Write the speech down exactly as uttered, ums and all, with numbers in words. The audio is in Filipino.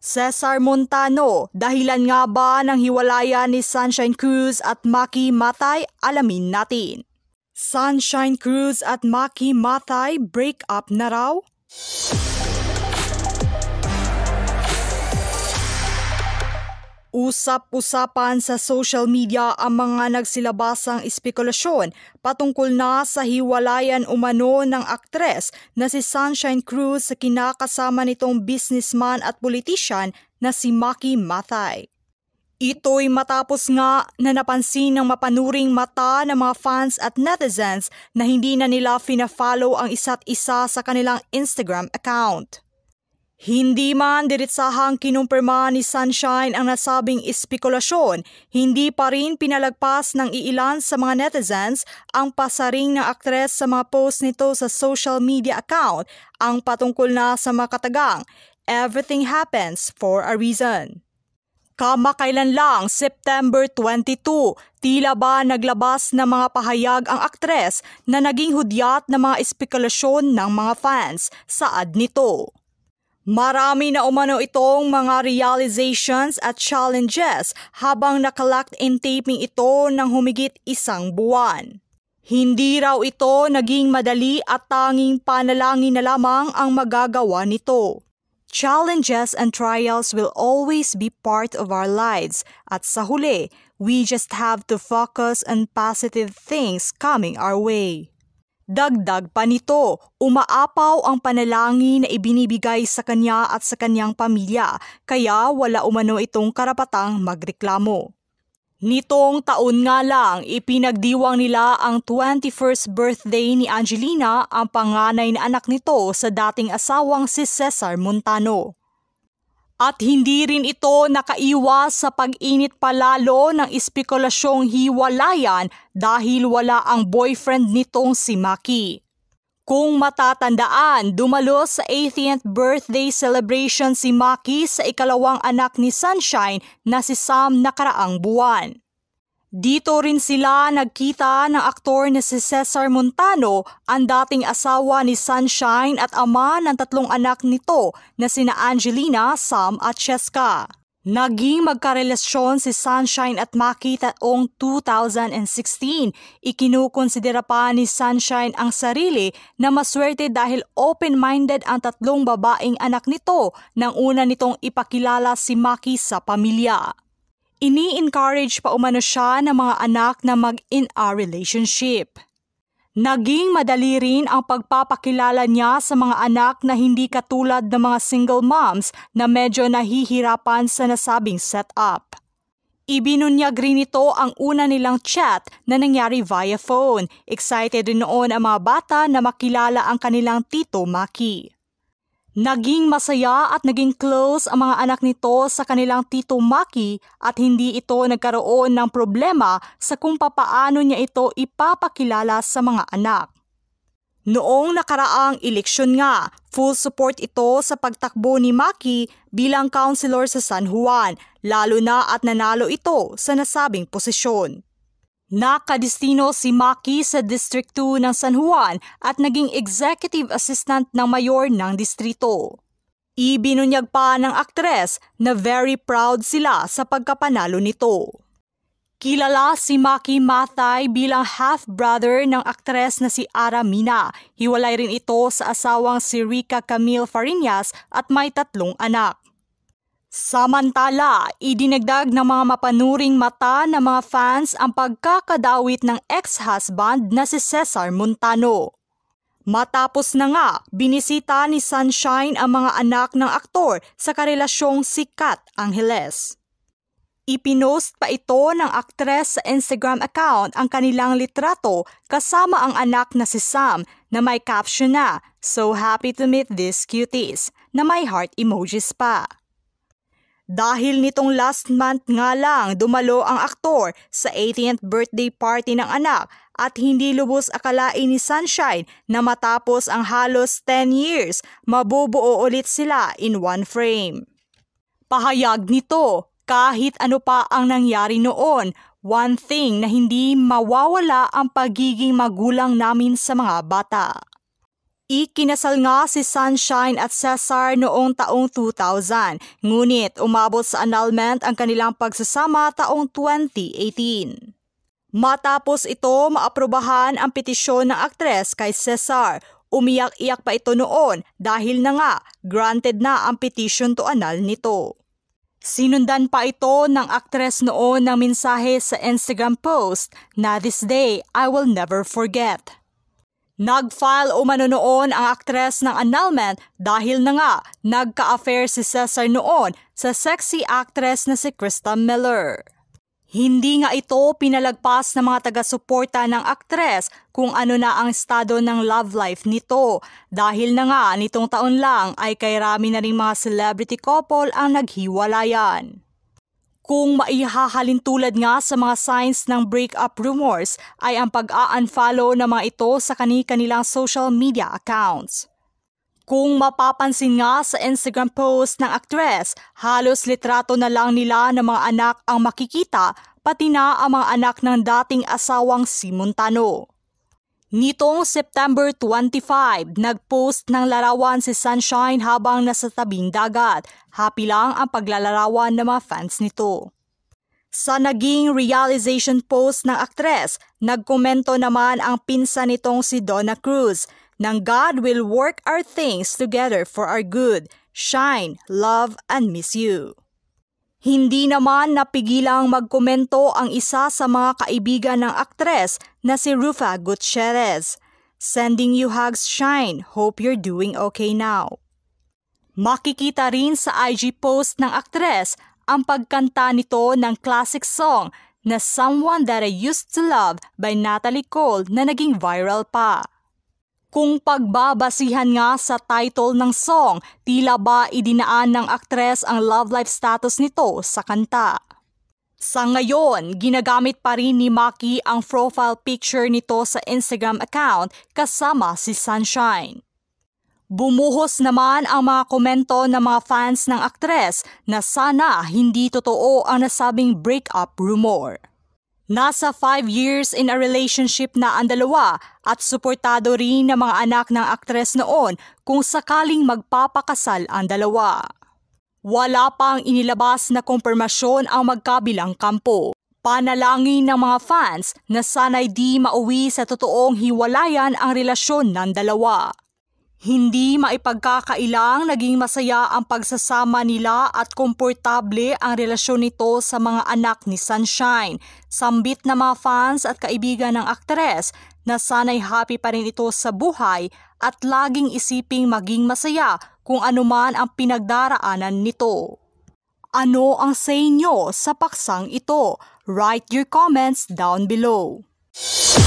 Cesar Montano, dahilan nga ba ng hiwalayan ni Sunshine Cruz at Macky Mathay? Alamin natin. Sunshine Cruz at Macky Mathay break up na raw? Usap-usapan sa social media ang mga nagsilabasang espekulasyon patungkol na sa hiwalayan umano ng aktres na si Sunshine Cruz sa kinakasama nitong businessman at politician na si Macky Mathay. Ito'y matapos nga na napansin ng mapanuring mata ng mga fans at netizens na hindi na nila fina-follow ang isa't isa sa kanilang Instagram account. Hindi man diretsahang kinumpirma ni Sunshine ang nasabing espekulasyon, hindi pa rin pinalagpas ng iilan sa mga netizens ang pasaring ng aktres sa mga post nito sa social media account ang patungkol na sa mga katagang, "Everything happens for a reason." Kamakailan lang, September twenty-two, tila ba naglabas ng mga pahayag ang aktres na naging hudyat ng mga espekulasyon ng mga fans saad nito. Marami na umano itong mga realizations at challenges habang nakalocked in taping ito ng humigit isang buwan. Hindi raw ito naging madali at tanging panalangin na lamang ang magagawa nito. Challenges and trials will always be part of our lives at sa huli, we just have to focus on positive things coming our way. Dagdag pa nito, umaapaw ang panalangin na ibinibigay sa kanya at sa kanyang pamilya, kaya wala umano itong karapatang magreklamo. Nitong taon nga lang, ipinagdiwang nila ang twenty-first birthday ni Angelina, ang panganay na anak nito sa dating asawang si Cesar Montano. At hindi rin ito nakaiwas sa pag-init palalo ng espekulasyong hiwalayan dahil wala ang boyfriend nitong si Macky. Kung matatandaan, dumalo sa eighteenth birthday celebration si Macky sa ikalawang anak ni Sunshine na si Sam nakaraang buwan. Dito rin sila nagkita ng aktor na si Cesar Montano, ang dating asawa ni Sunshine at ama ng tatlong anak nito na sina Angelina, Sam at Cheska. Naging magkarelasyon si Sunshine at Macky taong two thousand sixteen. Ikinukonsidera pa ni Sunshine ang sarili na maswerte dahil open-minded ang tatlong babaeng anak nito nang una nitong ipakilala si Macky sa pamilya. Ini-encourage pa umano siya ng mga anak na mag-in a relationship. Naging madali rin ang pagpapakilala niya sa mga anak na hindi katulad ng mga single moms na medyo nahihirapan sa nasabing setup. Ibinunyag rin ito ang una nilang chat na nangyari via phone. Excited rin noon ang mga bata na makilala ang kanilang tito Macky. Naging masaya at naging close ang mga anak nito sa kanilang tito Macky at hindi ito nagkaroon ng problema sa kung papaano niya ito ipapakilala sa mga anak. Noong nakaraang eleksyon nga, full support ito sa pagtakbo ni Macky bilang councilor sa San Juan, lalo na at nanalo ito sa nasabing posisyon. Nakadestino si Macky sa District two ng San Juan at naging executive assistant ng mayor ng distrito. Ibinunyag pa ng aktres na very proud sila sa pagkapanalo nito. Kilala si Macky Mathay bilang half-brother ng aktres na si Aramina. Hiwalay rin ito sa asawang si Rica Camille Fariñas at may tatlong anak. Samantala, idinagdag ng mga mapanuring mata ng mga fans ang pagkakadawit ng ex-husband na si Cesar Montano. Matapos na nga, binisita ni Sunshine ang mga anak ng aktor sa karelasyong sikat Angeles. Ipinost pa ito ng aktres sa Instagram account ang kanilang litrato kasama ang anak na si Sam na may caption na, "So happy to meet these cuties," na may heart emojis pa. Dahil nitong last month nga lang dumalo ang aktor sa eighteenth birthday party ng anak at hindi lubos akalain ni Sunshine na matapos ang halos ten years, mabubuo ulit sila in one frame. Pahayag nito, kahit ano pa ang nangyari noon, one thing na hindi mawawala ang pagiging magulang namin sa mga bata. Ikinasal nga si Sunshine at Cesar noong taong two thousand, ngunit umabot sa annulment ang kanilang pagsasama taong twenty eighteen. Matapos ito maaprubahan ang petisyon ng aktres kay Cesar, umiyak-iyak pa ito noon dahil na nga granted na ang petition to annul nito. Sinundan pa ito ng aktres noon ng mensahe sa Instagram post na "This day I will never forget." Nag-file umano noon ang aktres ng annulment dahil na nga nagka-affair si Cesar noon sa sexy actress na si Krista Miller. Hindi nga ito pinalagpas ng mga taga-suporta ng aktres kung ano na ang estado ng love life nito dahil na nga nitong taon lang ay kay rami na ring mga celebrity couple ang naghiwalayan. Kung maihahalin tulad nga sa mga signs ng breakup rumors ay ang pag-a-unfollow ng mga ito sa kani-kanilang social media accounts. Kung mapapansin nga sa Instagram post ng aktres, halos litrato na lang nila ng mga anak ang makikita, pati na ang mga anak ng dating asawang si Montano. Nitong September twenty-fifth, nag-post ng larawan si Sunshine habang nasa tabing dagat. Happy lang ang paglalarawan ng mga fans nito. Sa naging realization post ng aktres, nagkomento naman ang pinsan nitong si Cruz, "Nang God will work our things together for our good. Shine, love, and miss you." Hindi naman napigilang magkomento ang isa sa mga kaibigan ng aktres na si Rufa Gutierrez. "Sending you hugs, Shine. Hope you're doing okay now." Makikita rin sa I G post ng aktres ang pagkanta nito ng classic song na "Someone That I Used to Love" by Natalie Cole na naging viral pa. Kung pagbabasihan nga sa title ng song, tila ba idinaan ng aktres ang love life status nito sa kanta. Sa ngayon, ginagamit pa rin ni Macky ang profile picture nito sa Instagram account kasama si Sunshine. Bumuhos naman ang mga komento ng mga fans ng aktres na sana hindi totoo ang nasabing breakup rumor. Nasa five years in a relationship na ang dalawa at suportado rin ng mga anak ng aktres noon kung sakaling magpapakasal ang dalawa. Wala pang inilabas na kumpirmasyon ang magkabilang kampo. Panalangin ng mga fans na sana'y di mauwi sa totoong hiwalayan ang relasyon ng dalawa. Hindi maipagkakailang naging masaya ang pagsasama nila at komportable ang relasyon nito sa mga anak ni Sunshine. Sambit na mga fans at kaibigan ng aktres na sana'y happy pa rin ito sa buhay at laging isiping maging masaya kung anuman ang pinagdaraanan nito. Ano ang say nyo sa paksang ito? Write your comments down below.